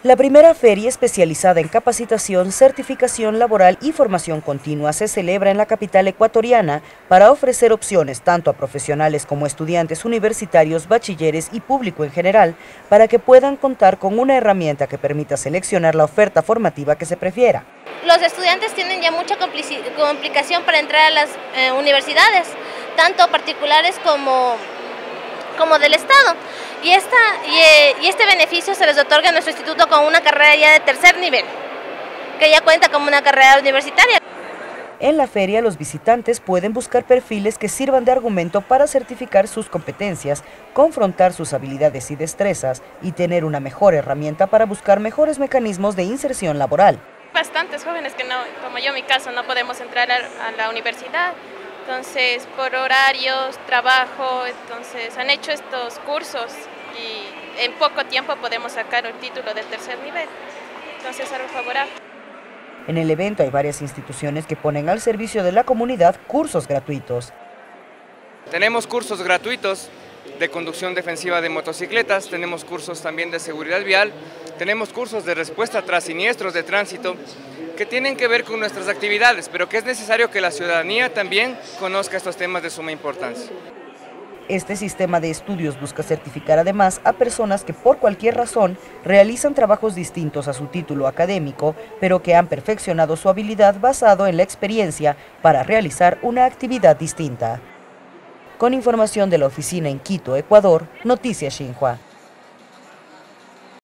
La primera feria especializada en capacitación, certificación laboral y formación continua se celebra en la capital ecuatoriana para ofrecer opciones tanto a profesionales como estudiantes universitarios, bachilleres y público en general para que puedan contar con una herramienta que permita seleccionar la oferta formativa que se prefiera. Los estudiantes tienen ya mucha complicación para entrar a las universidades, tanto particulares como del Estado. Y este beneficio se les otorga a nuestro instituto con una carrera ya de tercer nivel, que ya cuenta como una carrera universitaria. En la feria, los visitantes pueden buscar perfiles que sirvan de argumento para certificar sus competencias, confrontar sus habilidades y destrezas y tener una mejor herramienta para buscar mejores mecanismos de inserción laboral. Bastantes jóvenes que no, como yo en mi caso, no podemos entrar a la universidad. Entonces, por horarios, trabajo, entonces han hecho estos cursos y en poco tiempo podemos sacar un título de tercer nivel. Entonces, algo favorable. En el evento hay varias instituciones que ponen al servicio de la comunidad cursos gratuitos. Tenemos cursos gratuitos de conducción defensiva de motocicletas, tenemos cursos también de seguridad vial, tenemos cursos de respuesta tras siniestros de tránsito, que tienen que ver con nuestras actividades, pero que es necesario que la ciudadanía también conozca estos temas de suma importancia. Este sistema de estudios busca certificar además a personas que por cualquier razón realizan trabajos distintos a su título académico, pero que han perfeccionado su habilidad basado en la experiencia para realizar una actividad distinta. Con información de la oficina en Quito, Ecuador, Noticias Xinhua.